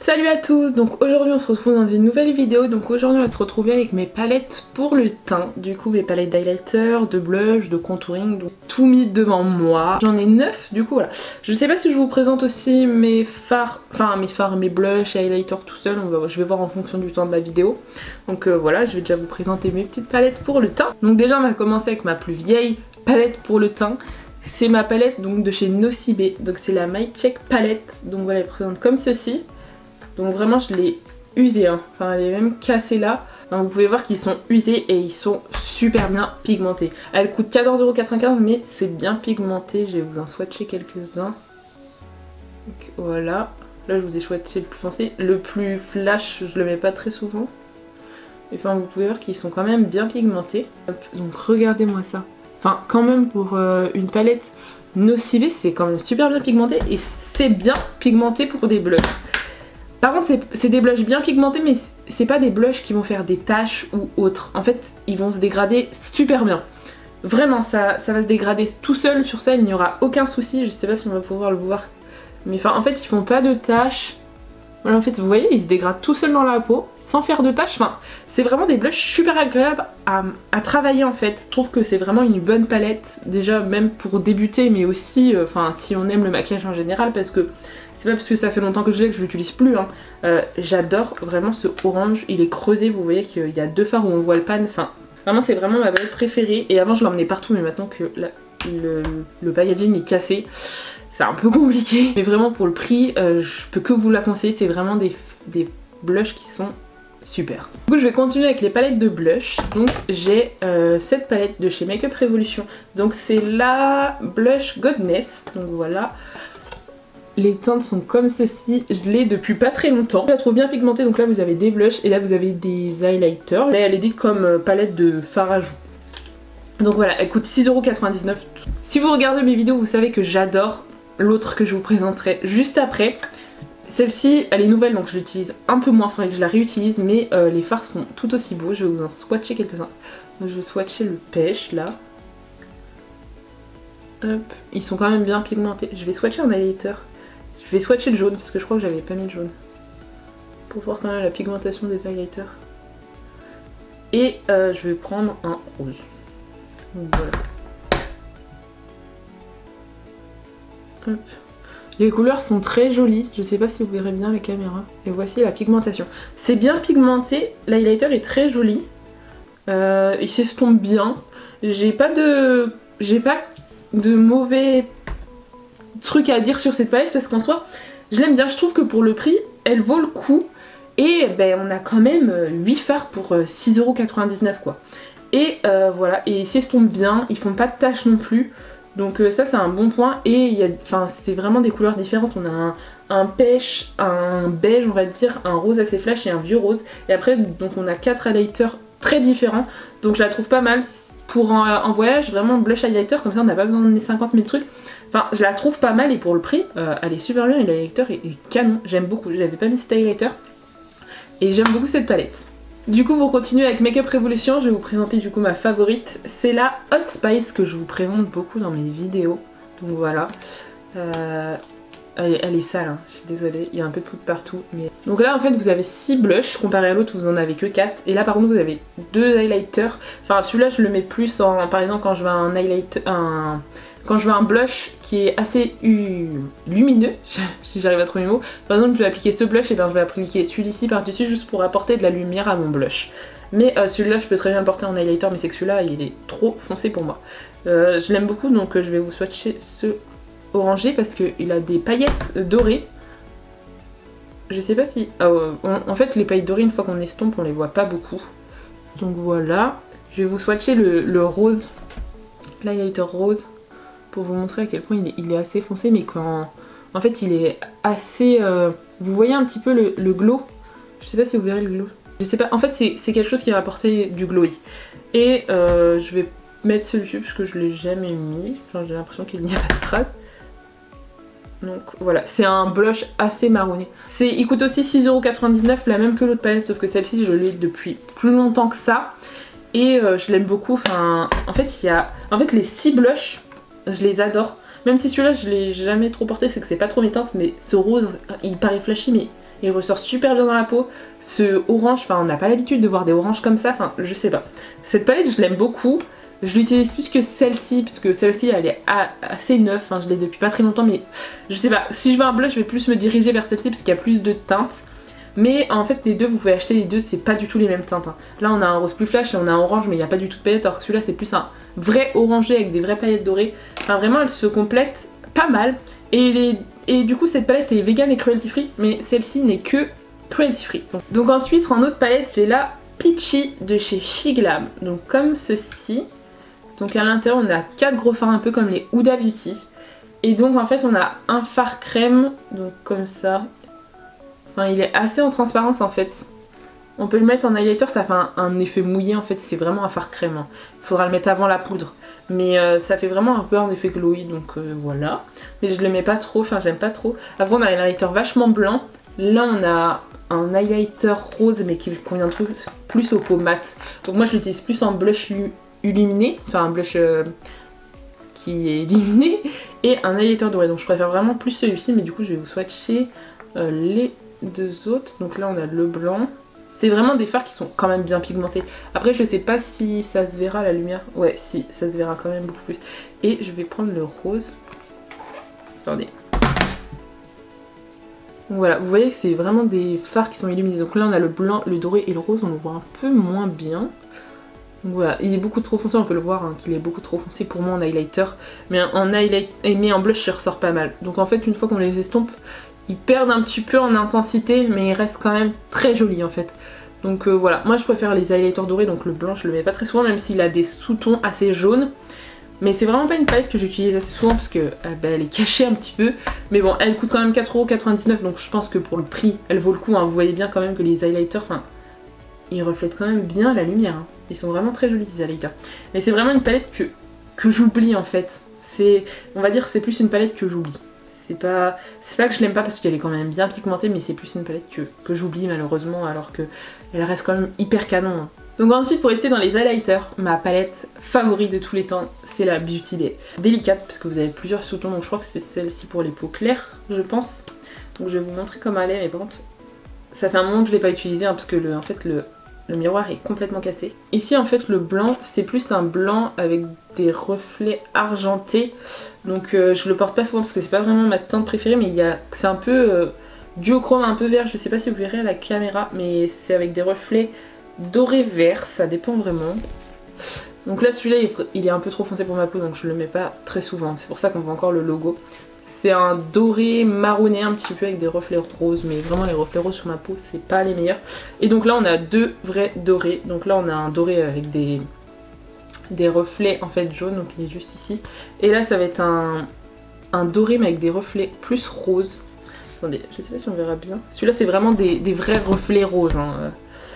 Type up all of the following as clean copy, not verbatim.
Salut à tous, donc aujourd'hui on se retrouve dans une nouvelle vidéo. Donc aujourd'hui on va se retrouver avec mes palettes pour le teint. Du coup mes palettes d'highlighter, de blush, de contouring, donc tout mis devant moi. J'en ai 9 du coup voilà. Je sais pas si je vous présente aussi mes fards, mes blushs et highlighters tout seul. Je vais voir en fonction du temps de la vidéo. Donc voilà, je vais déjà vous présenter mes petites palettes pour le teint. Donc déjà on va commencer avec ma plus vieille palette pour le teint. C'est ma palette donc de chez Nocibé, donc c'est la My Check palette. Donc voilà, elle présente comme ceci. Donc vraiment je l'ai usée, hein. Enfin elle est même cassée là. Donc, vous pouvez voir qu'ils sont usés et ils sont super bien pigmentés. Elle coûte 14,95 € mais c'est bien pigmenté. Je vais vous en swatcher quelques-uns. Voilà. Là je vous ai swatché le plus foncé. Le plus flash je le mets pas très souvent. Et enfin vous pouvez voir qu'ils sont quand même bien pigmentés. Hop, donc regardez-moi ça. Enfin quand même pour une palette Nocibé c'est quand même super bien pigmenté. Et c'est bien pigmenté pour des blushs. Par contre c'est des blushs bien pigmentés mais c'est pas des blushs qui vont faire des taches ou autres. En fait ils vont se dégrader super bien. Vraiment ça va se dégrader tout seul sur ça, il n'y aura aucun souci. Je sais pas si on va pouvoir le voir. Mais enfin en fait ils font pas de taches. Voilà, en fait vous voyez ils se dégradent tout seul dans la peau sans faire de taches. Enfin c'est vraiment des blushs super agréables à travailler en fait. Je trouve que c'est vraiment une bonne palette. Déjà même pour débuter mais aussi si on aime le maquillage en général parce que c'est pas parce que ça fait longtemps que je l'ai que je l'utilise plus, hein. J'adore vraiment ce orange, il est creusé, vous voyez qu'il y a deux fards où on voit le pan, enfin vraiment c'est vraiment ma palette préférée. Et avant je l'emmenais partout mais maintenant que le packaging est cassé, c'est un peu compliqué. Mais vraiment pour le prix, je peux que vous la conseiller, c'est vraiment des blushs qui sont super. Du coup je vais continuer avec les palettes de blush. Donc j'ai cette palette de chez Makeup Revolution. Donc c'est la Blush Goddess, donc voilà. Les teintes sont comme ceci, je l'ai depuis pas très longtemps. Je la trouve bien pigmentée, donc là vous avez des blushs et là vous avez des highlighters. Là elle est dite comme palette de fard à joues. Donc voilà, elle coûte 6,99 €. Si vous regardez mes vidéos, vous savez que j'adore l'autre que je vous présenterai juste après. Celle-ci, elle est nouvelle donc je l'utilise un peu moins, il faudrait que je la réutilise, mais les fards sont tout aussi beaux. Je vais vous en swatcher quelques-uns. Donc je vais swatcher le pêche là. Hop, ils sont quand même bien pigmentés. Je vais swatcher un highlighter. Je vais swatcher le jaune parce que je crois que j'avais pas mis le jaune. Pour voir quand même la pigmentation des highlighters. Et je vais prendre un rose. Donc voilà. Hop. Les couleurs sont très jolies. Je sais pas si vous verrez bien la caméra. Et voici la pigmentation. C'est bien pigmenté. L'highlighter est très joli. Il s'estompe bien. J'ai pas de mauvais truc à dire sur cette palette parce qu'en soi je l'aime bien. Je trouve que pour le prix elle vaut le coup et ben on a quand même 8 fards pour 6,99 € quoi. Et voilà, et ils s'estompent bien, ils font pas de taches non plus, donc ça c'est un bon point. Et c'est vraiment des couleurs différentes. On a un pêche, un beige on va dire, un rose assez flash et un vieux rose. Et après donc on a 4 highlighters très différents, donc je la trouve pas mal pour en voyage. Vraiment blush highlighter comme ça on n'a pas besoin de 50 000 trucs. Enfin, je la trouve pas mal et pour le prix, elle est super bien et l'highlighter est canon. J'aime beaucoup, j'avais pas mis cet highlighter et j'aime beaucoup cette palette. Du coup, pour continuer avec Makeup Revolution, je vais vous présenter du coup ma favorite. C'est la Hot Spice que je vous présente beaucoup dans mes vidéos. Donc voilà. Elle est sale, hein. Je suis désolée, il y a un peu de poudre partout. Mais... Donc là en fait vous avez 6 blushs, comparé à l'autre vous en avez que 4. Et là par contre vous avez 2 highlighters. Enfin celui-là je le mets plus en... Par exemple quand je veux un highlighter... Quand je veux un blush qui est assez lumineux, si j'arrive à trouver mes mots, par exemple je vais appliquer ce blush et bien je vais appliquer celui-ci par-dessus juste pour apporter de la lumière à mon blush. Mais celui-là je peux très bien le porter en highlighter, mais c'est que celui-là il est trop foncé pour moi. Je l'aime beaucoup donc je vais vous swatcher ce orangé parce qu'il a des paillettes dorées. Je sais pas si... en fait les paillettes dorées une fois qu'on estompe on les voit pas beaucoup. Donc voilà, je vais vous swatcher le rose, l'highlighter rose, pour vous montrer à quel point il est assez foncé, mais quand en fait il est assez... vous voyez un petit peu le glow. Je sais pas si vous verrez le glow. Je sais pas, en fait c'est quelque chose qui va apporter du glowy. Et je vais mettre celui-ci parce que je l'ai jamais mis. Enfin, j'ai l'impression qu'il n'y a pas de trace. Donc voilà, c'est un blush assez marronné. Il coûte aussi 6,99 €, la même que l'autre palette, sauf que celle-ci je l'ai depuis plus longtemps que ça. Et je l'aime beaucoup. Enfin, en fait les 6 blushs, je les adore. Même si celui-là je l'ai jamais trop porté, c'est que c'est pas trop mes teintes, mais ce rose il paraît flashy mais il ressort super bien dans la peau. Ce orange, enfin on n'a pas l'habitude de voir des oranges comme ça, enfin je sais pas. Cette palette je l'aime beaucoup. Je l'utilise plus que celle-ci, puisque celle-ci elle est assez neuve, hein, je l'ai depuis pas très longtemps, mais je sais pas, si je veux un blush je vais plus me diriger vers celle-ci parce qu'il y a plus de teintes. Mais en fait les deux, vous pouvez acheter les deux, c'est pas du tout les mêmes teintes. Hein. Là on a un rose plus flash et on a un orange, mais il n'y a pas du tout de paillettes, alors que celui-là c'est plus un vrai orangé avec des vraies paillettes dorées. Enfin vraiment elles se complètent pas mal. Et du coup cette palette est vegan et cruelty free, mais celle-ci n'est que cruelty free. Donc ensuite en autre palette j'ai la Peachy de chez Shiglam, donc comme ceci. Donc à l'intérieur on a 4 gros fards un peu comme les Huda Beauty. Et donc en fait on a un fard crème, donc comme ça. Enfin il est assez en transparence en fait. On peut le mettre en highlighter, ça fait un effet mouillé en fait, c'est vraiment un fard crème. Hein. Il faudra le mettre avant la poudre. Mais ça fait vraiment un peu un effet glowy, donc voilà. Mais je le mets pas trop, enfin j'aime pas trop. Après on a un highlighter vachement blanc. Là on a un highlighter rose mais qui convient plus aux peaux mat. Donc moi je l'utilise plus en blush illuminé, enfin un blush qui est illuminé, et un highlighter doré. Donc je préfère vraiment plus celui-ci, mais du coup je vais vous swatcher les deux autres. Donc là on a le blanc. C'est vraiment des fards qui sont quand même bien pigmentés. Après je sais pas si ça se verra à la lumière. Ouais si, ça se verra quand même beaucoup plus. Et je vais prendre le rose. Attendez. Donc voilà, vous voyez que c'est vraiment des fards qui sont illuminés. Donc là on a le blanc, le doré et le rose, on le voit un peu moins bien. Donc voilà, il est beaucoup trop foncé, on peut le voir hein, qu'il est beaucoup trop foncé pour moi en highlighter. Mais en blush il ressort pas mal. Donc en fait une fois qu'on les estompe, ils perdent un petit peu en intensité, mais ils restent quand même très jolis en fait. Donc voilà, moi je préfère les highlighters dorés, donc le blanc je le mets pas très souvent, même s'il a des sous-tons assez jaunes. Mais c'est vraiment pas une palette que j'utilise assez souvent parce que elle est cachée un petit peu. Mais bon, elle coûte quand même 4,99 €, donc je pense que pour le prix, elle vaut le coup. Hein. Vous voyez bien quand même que les highlighters, ils reflètent quand même bien la lumière. Hein. Ils sont vraiment très jolis les highlighters. Mais c'est vraiment une palette que j'oublie en fait. On va dire c'est plus une palette que j'oublie. C'est pas que je l'aime pas parce qu'elle est quand même bien pigmentée, mais c'est plus une palette que j'oublie malheureusement, alors qu'elle reste quand même hyper canon. Hein. Donc ensuite pour rester dans les highlighters, ma palette favorite de tous les temps, c'est la Beauty Bay. Délicate parce que vous avez plusieurs sous-tons, donc je crois que c'est celle-ci pour les peaux claires, je pense. Donc je vais vous montrer comment elle est, mais par contre, ça fait un moment que je l'ai pas utilisée hein, parce que en fait le miroir est complètement cassé. Ici en fait le blanc, c'est plus un blanc avec des reflets argentés. Donc je le porte pas souvent parce que c'est pas vraiment ma teinte préférée, mais c'est un peu duochrome, un peu vert, je sais pas si vous verrez à la caméra, mais c'est avec des reflets doré vert, ça dépend vraiment. Donc là celui-là il est un peu trop foncé pour ma peau, donc je le mets pas très souvent, c'est pour ça qu'on voit encore le logo. C'est un doré marronné un petit peu avec des reflets roses, mais vraiment les reflets roses sur ma peau c'est pas les meilleurs. Et donc là on a deux vrais dorés, donc là on a un doré avec des reflets en fait jaunes, donc il est juste ici. Et là ça va être un doré mais avec des reflets plus roses. Attendez, je sais pas si on verra bien. Celui-là c'est vraiment des vrais reflets roses hein.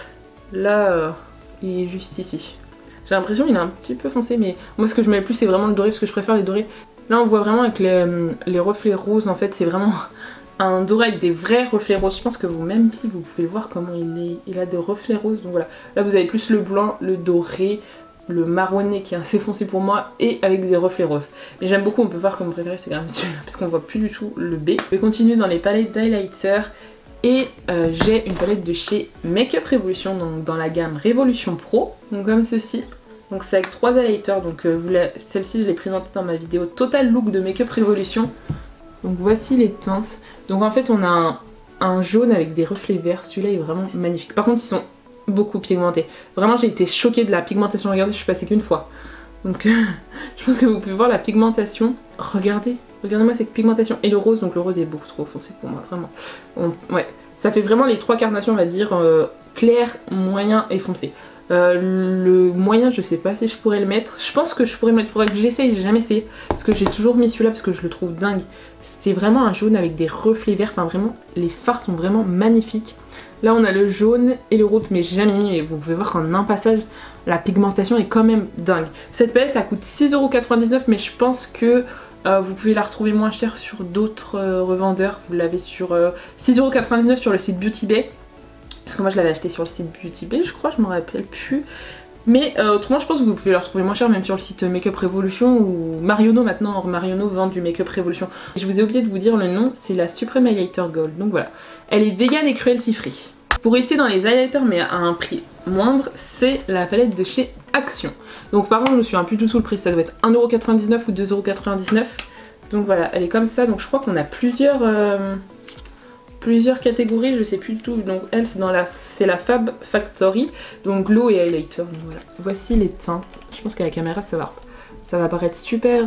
Là, il est juste ici. J'ai l'impression qu'il est un petit peu foncé, mais moi ce que je mets le plus c'est vraiment le doré parce que je préfère les dorés. Là on voit vraiment avec les reflets roses, en fait c'est vraiment un doré avec des vrais reflets roses. Je pense que même si vous pouvez voir comment il a des reflets roses. Donc voilà, là vous avez plus le blanc, le doré, le marronné qui est assez foncé pour moi et avec des reflets roses. Mais j'aime beaucoup, on peut voir que mon préféré c'est quand même celui-là parce qu'on voit plus du tout le B. Je vais continuer dans les palettes d'highlighter. Et j'ai une palette de chez Makeup Revolution, donc dans la gamme Révolution Pro, donc comme ceci. Donc c'est avec 3 highlighters, donc celle-ci je l'ai présentée dans ma vidéo Total Look de Makeup Revolution. Donc voici les teintes. Donc en fait on a un jaune avec des reflets verts, celui-là est vraiment magnifique. Par contre ils sont beaucoup pigmentés. Vraiment j'ai été choquée de la pigmentation, regardez je suis passée qu'une fois. Donc je pense que vous pouvez voir la pigmentation. Regardez-moi cette pigmentation. Et le rose, donc le rose est beaucoup trop foncé pour moi, vraiment. Ouais, ça fait vraiment les 3 carnations, on va dire, clair, moyen et foncé. Le moyen, je sais pas si je pourrais le mettre. Je pense que je pourrais le mettre, faudrait que j'essaye, j'ai jamais essayé. Parce que j'ai toujours mis celui-là parce que je le trouve dingue. C'est vraiment un jaune avec des reflets verts, enfin vraiment, les fards sont vraiment magnifiques. Là on a le jaune et le rose, mais j'ai jamais mis, et vous pouvez voir qu'en un passage, la pigmentation est quand même dingue. Cette palette elle coûte 6,99 €, mais je pense que vous pouvez la retrouver moins chère sur d'autres revendeurs. Vous l'avez sur 6,99 € sur le site Beauty Bay. Parce que moi je l'avais acheté sur le site Beauty Bay, je crois, je m'en rappelle plus. Mais autrement je pense que vous pouvez la retrouver moins cher même sur le site Makeup Revolution ou Marionneau maintenant. Marionneau vend du Makeup Revolution. Je vous ai oublié de vous dire le nom, c'est la Supreme Highlighter Gold. Donc voilà, elle est vegan et cruelty free. Pour rester dans les highlighters mais à un prix moindre, c'est la palette de chez Action. Donc par contre je me souviens plus du tout le prix, ça doit être 1,99€ ou 2,99€. Donc voilà, elle est comme ça, donc je crois qu'on a plusieurs catégories, je sais plus du tout. Donc elle c'est la Fab Factory, donc glow et highlighter. Donc voilà, voici les teintes. Je pense qu'à la caméra ça va paraître super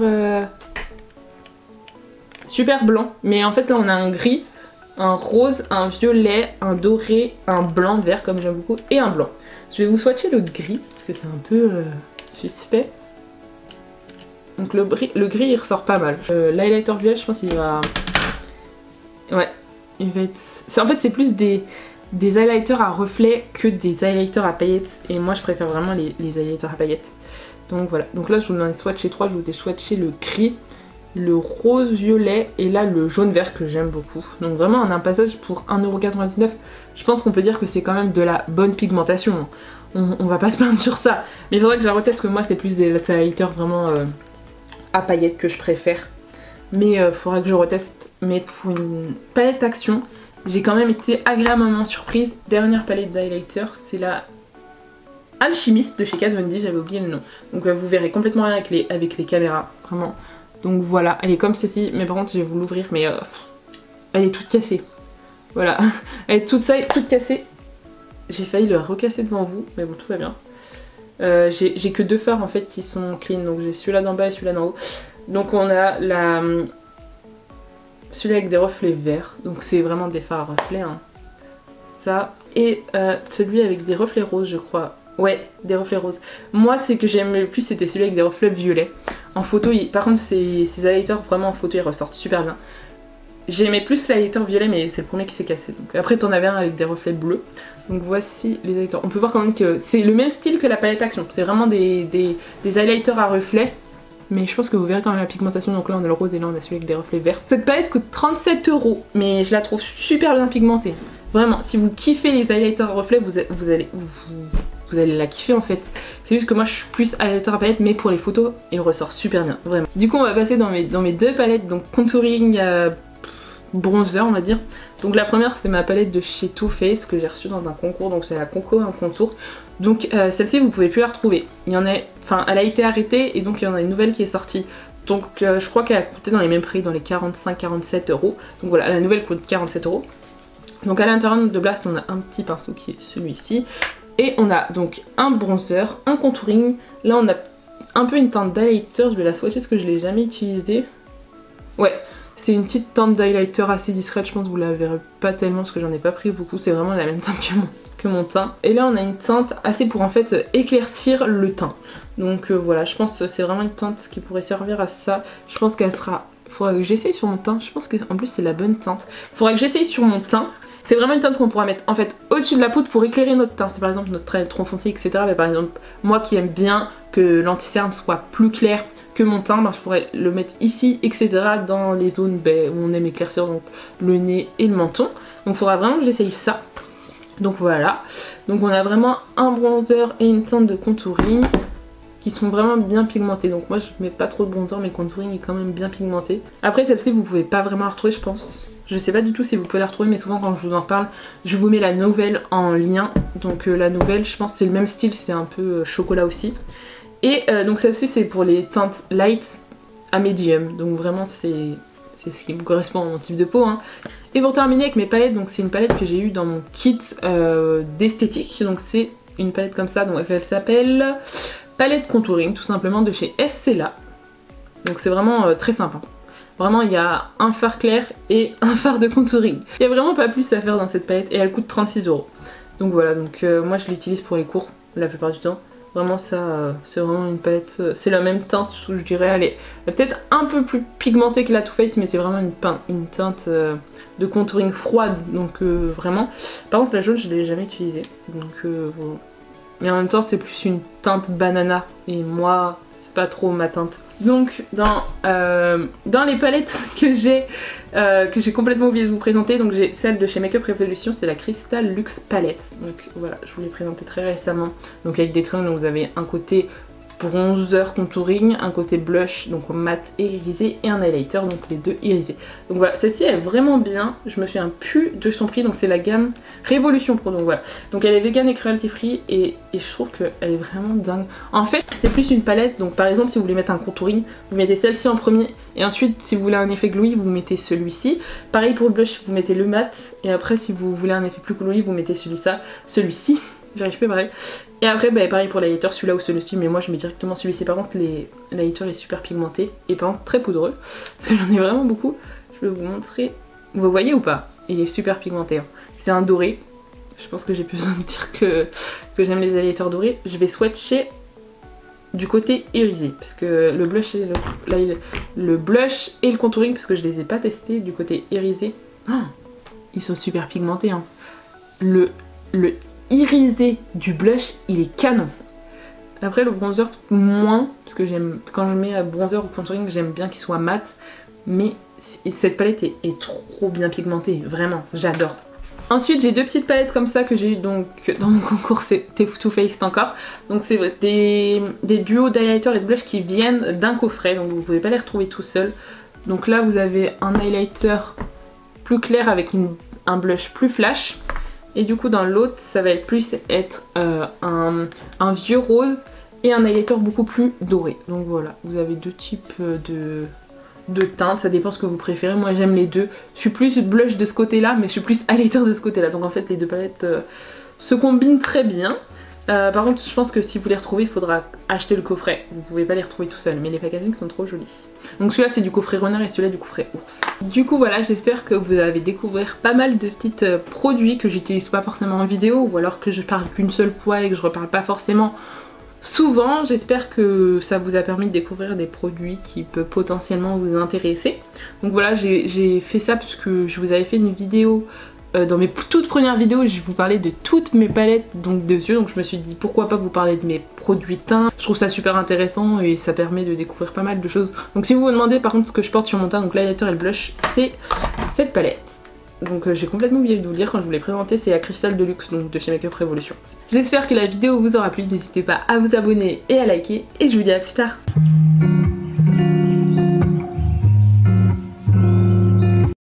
blanc, mais en fait là on a un gris, un rose, un violet, un doré, un blanc, vert comme j'aime beaucoup, et un blanc. Je vais vous swatcher le gris parce que c'est un peu suspect. Donc le gris il ressort pas mal. L'highlighter violet je pense qu'il va... Ouais, il va être... En fait c'est plus des highlighters à reflets que des highlighters à paillettes. Et moi je préfère vraiment les highlighters à paillettes. Donc voilà, donc là je vous en ai swatché 3, je vous ai swatché le gris, le rose violet et là le jaune vert que j'aime beaucoup. Donc vraiment on a un passage pour 1,99€. Je pense qu'on peut dire que c'est quand même de la bonne pigmentation. On va pas se plaindre sur ça. Mais il faudrait que je la reteste, que moi c'est plus des highlighters vraiment à paillettes que je préfère. Mais il faudra que je reteste. Mais pour une palette Action, j'ai quand même été agréablement surprise. Dernière palette d'highlighter, c'est la Alchimiste de chez Kat Von D, j'avais oublié le nom. Donc vous verrez complètement rien avec les caméras, vraiment. Donc voilà, elle est comme ceci, mais par contre je vais vous l'ouvrir, mais elle est toute cassée. Voilà, elle est toute cassée. J'ai failli le recasser devant vous, mais bon tout va bien. J'ai que 2 fards en fait qui sont clean, donc j'ai celui-là d'en bas et celui-là d'en haut. Donc on a celui avec des reflets verts, donc c'est vraiment des fards à reflets, hein. Ça, et celui avec des reflets roses je crois. Ouais, des reflets roses. Moi, ce que j'aime le plus, c'était celui avec des reflets violets. En photo, par contre, ces highlighters, vraiment en photo, ils ressortent super bien. J'aimais plus l'highlighter violet, mais c'est le premier qui s'est cassé. Donc, après, t'en avais un avec des reflets bleus. Donc voici les highlighters. On peut voir quand même que c'est le même style que la palette Action. C'est vraiment des highlighters à reflets. Mais je pense que vous verrez quand même la pigmentation. Donc là, on a le rose et là, on a celui avec des reflets verts. Cette palette coûte 37€, mais je la trouve super bien pigmentée. Vraiment, si vous kiffez les highlighters à reflets, vous allez la kiffer en fait. C'est juste que moi je suis plus highlighter à paillettes, mais pour les photos il ressort super bien, vraiment. Du coup on va passer dans mes 2 palettes, donc contouring bronzer on va dire. Donc la première c'est ma palette de chez Too Faced que j'ai reçue dans un concours, donc c'est la Conco un contour. Donc celle-ci vous pouvez plus la retrouver. Il y en a, enfin elle a été arrêtée et donc il y en a une nouvelle qui est sortie. Donc je crois qu'elle a coûté dans les mêmes prix, dans les 45-47€. Donc voilà, la nouvelle coûte 47€. Donc à l'intérieur de Blast on a un petit pinceau qui est celui-ci. Et on a donc un bronzer, un contouring. Là on a un peu une teinte d'highlighter, je vais la swatcher parce que je l'ai jamais utilisée. Ouais, c'est une petite teinte d'highlighter assez discrète, je pense que vous la verrez pas tellement parce que j'en ai pas pris beaucoup. C'est vraiment la même teinte que mon teint. Et là on a une teinte assez pour en fait éclaircir le teint. Donc voilà, je pense que c'est vraiment une teinte qui pourrait servir à ça. Je pense qu'elle sera... Faudra que j'essaye sur mon teint, je pense qu'en plus c'est la bonne teinte. Faudra que j'essaye sur mon teint. C'est vraiment une teinte qu'on pourra mettre en fait au-dessus de la poudre pour éclairer notre teint. C'est par exemple notre trait trop foncé, etc. Mais par exemple, moi qui aime bien que l'anti-cerne soit plus clair que mon teint, ben, je pourrais le mettre ici, etc. dans les zones où on aime éclaircir, donc le nez et le menton. Donc il faudra vraiment que j'essaye ça. Donc voilà. Donc on a vraiment un bronzer et une teinte de contouring qui sont vraiment bien pigmentés. Donc moi je mets pas trop de bronzer, mais le contouring est quand même bien pigmenté. Après celle-ci vous pouvez pas vraiment la retrouver je pense. Je sais pas du tout si vous pouvez la retrouver, mais souvent quand je vous en parle, je vous mets la nouvelle en lien. Donc la nouvelle, je pense c'est le même style, c'est un peu chocolat aussi. Et donc celle-ci c'est pour les teintes light à medium. Donc vraiment c'est ce qui me correspond à mon type de peau, hein. Et pour terminer avec mes palettes, donc c'est une palette que j'ai eue dans mon kit d'esthétique. Donc c'est une palette comme ça, donc elle s'appelle palette contouring tout simplement de chez Estella. Donc c'est vraiment très sympa. Vraiment il y a un fard clair et un fard de contouring. Il n'y a vraiment pas plus à faire dans cette palette et elle coûte 36€. Donc voilà, donc moi je l'utilise pour les cours la plupart du temps. Vraiment ça, c'est vraiment une palette, c'est la même teinte, je dirais, elle est peut-être un peu plus pigmentée que la Too Faced, mais c'est vraiment une teinte de contouring froide, donc vraiment. Par contre la jaune je ne l'ai jamais utilisée, donc bon. Mais en même temps c'est plus une teinte banana et moi c'est pas trop ma teinte. Donc dans les palettes que j'ai complètement oublié de vous présenter, donc j'ai celle de chez Makeup Revolution, c'est la Crystal Luxe Palette. Donc voilà, je vous l'ai présentée très récemment. Donc avec des tringles, donc vous avez un côté bronzer contouring, un côté blush donc mat et irisé, et un highlighter donc les deux irisés. Donc voilà, celle-ci elle est vraiment bien, je me souviens plus de son prix, donc c'est la gamme Révolution Pro, donc voilà. Donc elle est vegan et cruelty free et je trouve qu'elle est vraiment dingue. En fait c'est plus une palette, donc par exemple si vous voulez mettre un contouring, vous mettez celle-ci en premier et ensuite si vous voulez un effet glowy vous mettez celui-ci. Pareil pour le blush, vous mettez le mat et après si vous voulez un effet plus glowy vous mettez celui-ci. J'arrive plus à parler. Et après bah, pareil pour l'highlighter, celui-là ou celui-ci, mais moi je mets directement celui-ci. Par contre l'highlighter est super pigmenté et par contre très poudreux, parce que j'en ai vraiment beaucoup. Je vais vous montrer, vous voyez ou pas? Il est super pigmenté, hein. C'est un doré, je pense que j'ai plus besoin de dire que j'aime les highlighters dorés. Je vais swatcher du côté irisé, parce que le blush et le blush et le contouring, parce que je les ai pas testés du côté irisé. Oh, ils sont super pigmentés, hein. Le irisé du blush il est canon. Après le bronzer moins, parce que j'aime quand je mets bronzer ou contouring j'aime bien qu'il soit mat, mais cette palette est trop bien pigmentée, vraiment j'adore. Ensuite j'ai deux petites palettes comme ça que j'ai eu donc dans mon concours, c'est Too Faced encore. Donc c'est des duos d'highlighter et de blush qui viennent d'un coffret, donc vous pouvez pas les retrouver tout seul. Donc là vous avez un highlighter plus clair avec un blush plus flash. Et du coup dans l'autre ça va être plus un vieux rose et un highlighter beaucoup plus doré. Donc voilà, vous avez deux types de teintes, ça dépend ce que vous préférez. Moi j'aime les deux. Je suis plus blush de ce côté là mais je suis plus highlighter de ce côté là. Donc en fait les deux palettes se combinent très bien. Par contre je pense que si vous les retrouvez il faudra acheter le coffret, vous pouvez pas les retrouver tout seul, mais les packagings sont trop jolis. Donc celui-là c'est du coffret renard et celui-là du coffret ours. Du coup voilà, j'espère que vous avez découvert pas mal de petits produits que j'utilise pas forcément en vidéo, ou alors que je parle qu'une seule fois et que je reparle pas forcément souvent. J'espère que ça vous a permis de découvrir des produits qui peuvent potentiellement vous intéresser. Donc voilà, j'ai fait ça parce que je vous avais fait une vidéo dans mes toutes premières vidéos, je vous parlais de toutes mes palettes donc de yeux, donc je me suis dit pourquoi pas vous parler de mes produits teints. Je trouve ça super intéressant et ça permet de découvrir pas mal de choses. Donc si vous vous demandez par contre ce que je porte sur mon teint, donc l'highlighter et le blush, c'est cette palette. Donc j'ai complètement oublié de vous le dire quand je vous l'ai présenté, c'est la Crystal Deluxe donc de chez Makeup Revolution. J'espère que la vidéo vous aura plu, n'hésitez pas à vous abonner et à liker et je vous dis à plus tard.